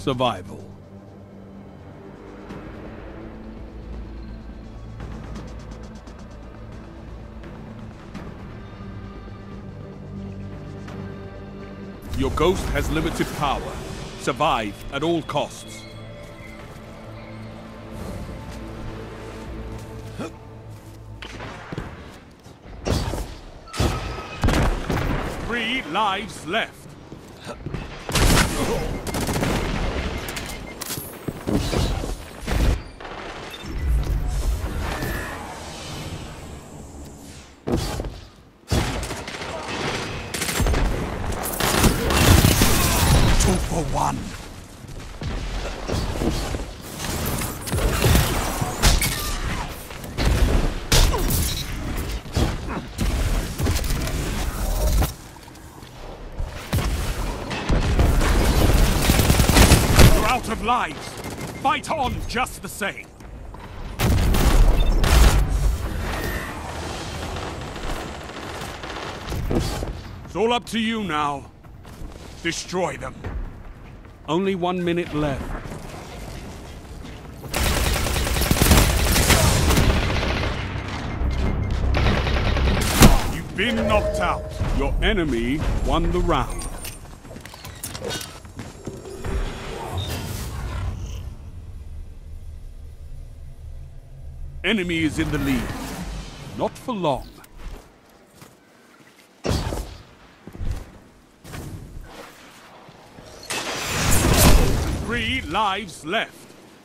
survival. Your ghost has limited power. Survive at all costs. Three lives left. Two for one. You're out of lives. Fight on just the same. It's all up to you now. Destroy them. Only 1 minute left. You've been knocked out. Your enemy won the round. Enemy is in the lead. Not for long. Three lives left.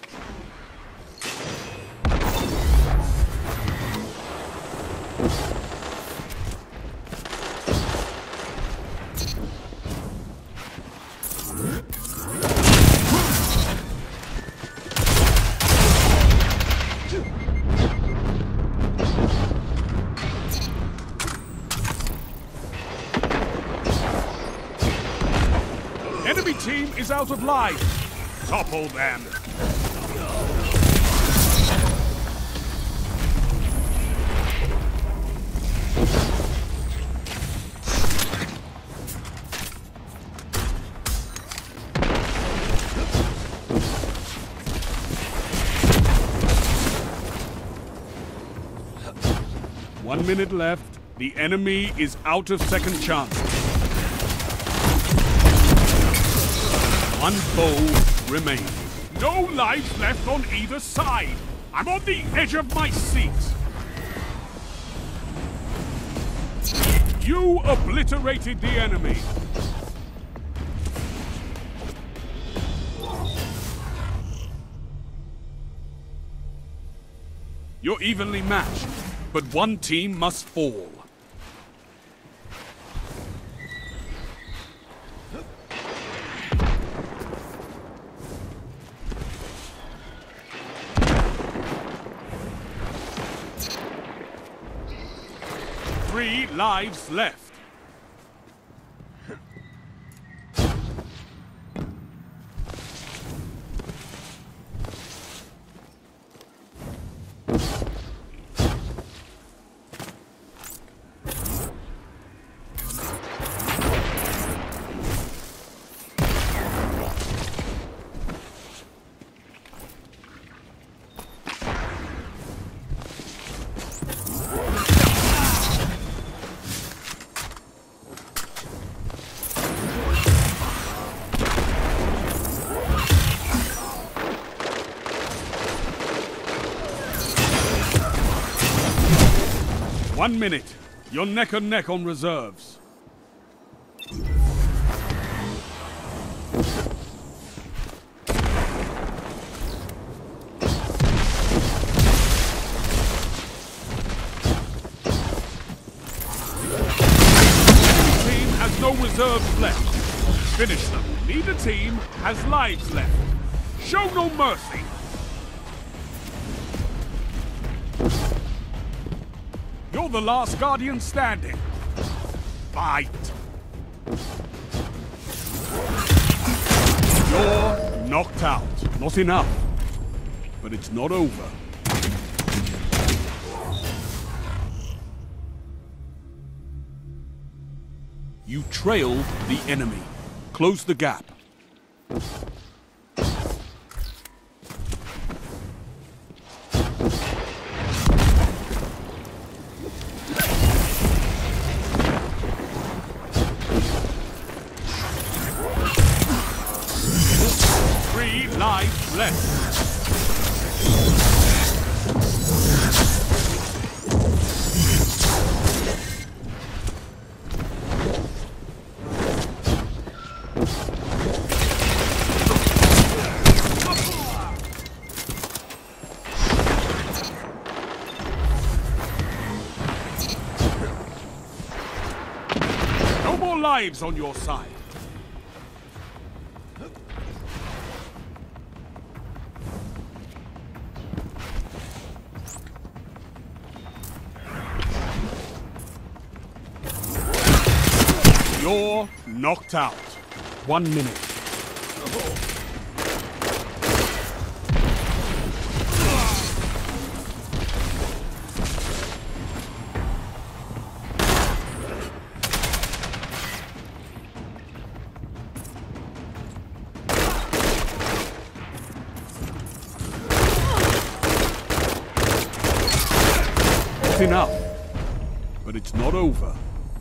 Enemy team is out of lives. Topple them. One minute left. The enemy is out of second chance. One foe remains. No lives left on either side. I'm on the edge of my seat. You obliterated the enemy. You're evenly matched, but one team must fall. Three lives left. One minute. You're neck and neck on reserves. Team has no reserves left. Finish them. Neither team has lives left. Show no mercy. You're the last Guardian standing. Fight! You're knocked out. Not enough. But it's not over. You trailed the enemy. Close the gap. left. No more lives on your side. You're knocked out. 1 minute. It's enough, but it's not over.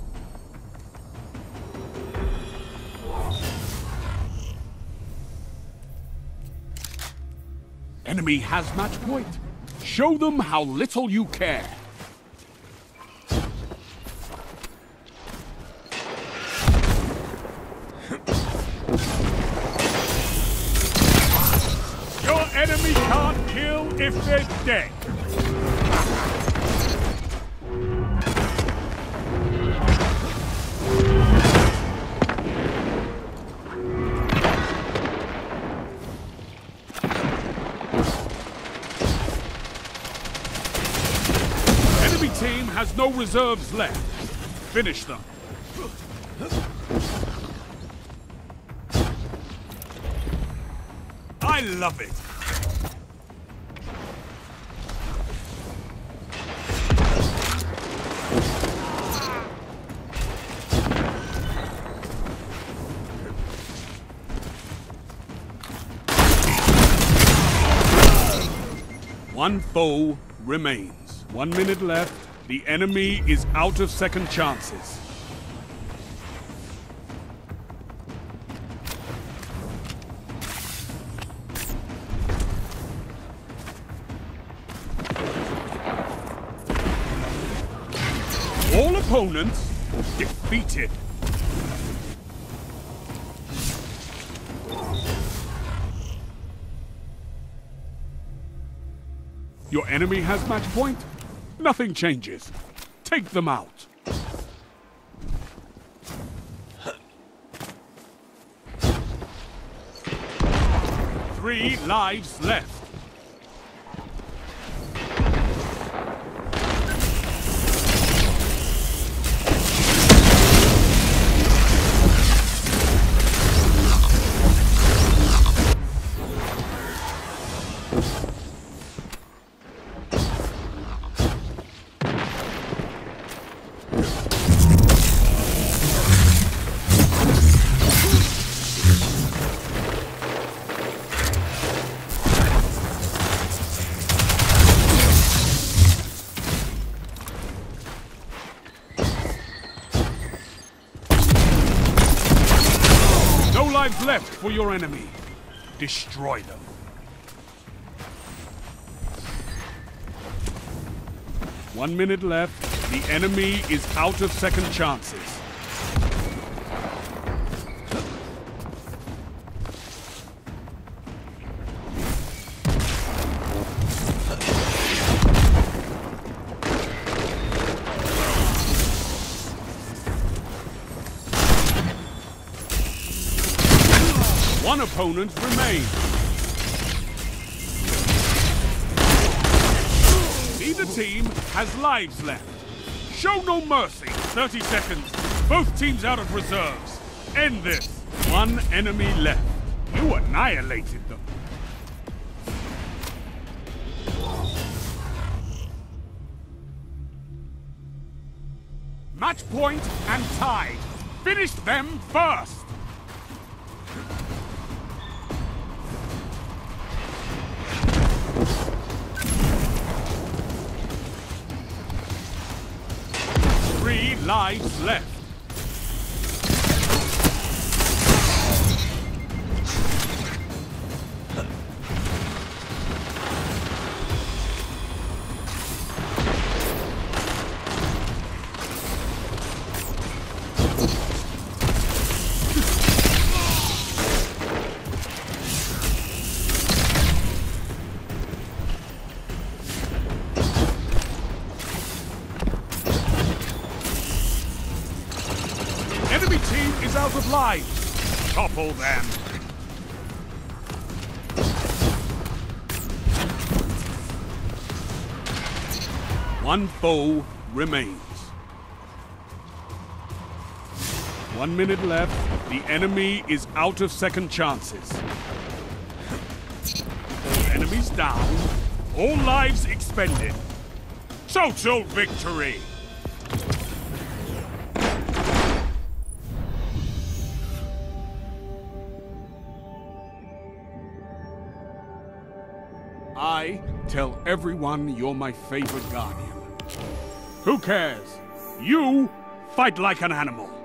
Enemy has match point. Show them how little you care. Your enemy can't kill if they're dead. Enemy team has no reserves left. Finish them. I love it. One foe remains. 1 minute left. The enemy is out of second chances. All opponents defeated. Your enemy has match point. Nothing changes. Take them out. Three lives left. Lives left for your enemy. Destroy them. One minute left. The enemy is out of second chances. One opponent remains. Neither team has lives left. Show no mercy. 30 seconds. Both teams out of reserves. End this. One enemy left. You annihilated them. Match point and tied. Finish them first. Three lives left. team is out of lives. Topple them. One foe remains. 1 minute left. The enemy is out of second chances. All enemies down. All lives expended. Total victory! I tell everyone you're my favorite guardian. Who cares? You fight like an animal.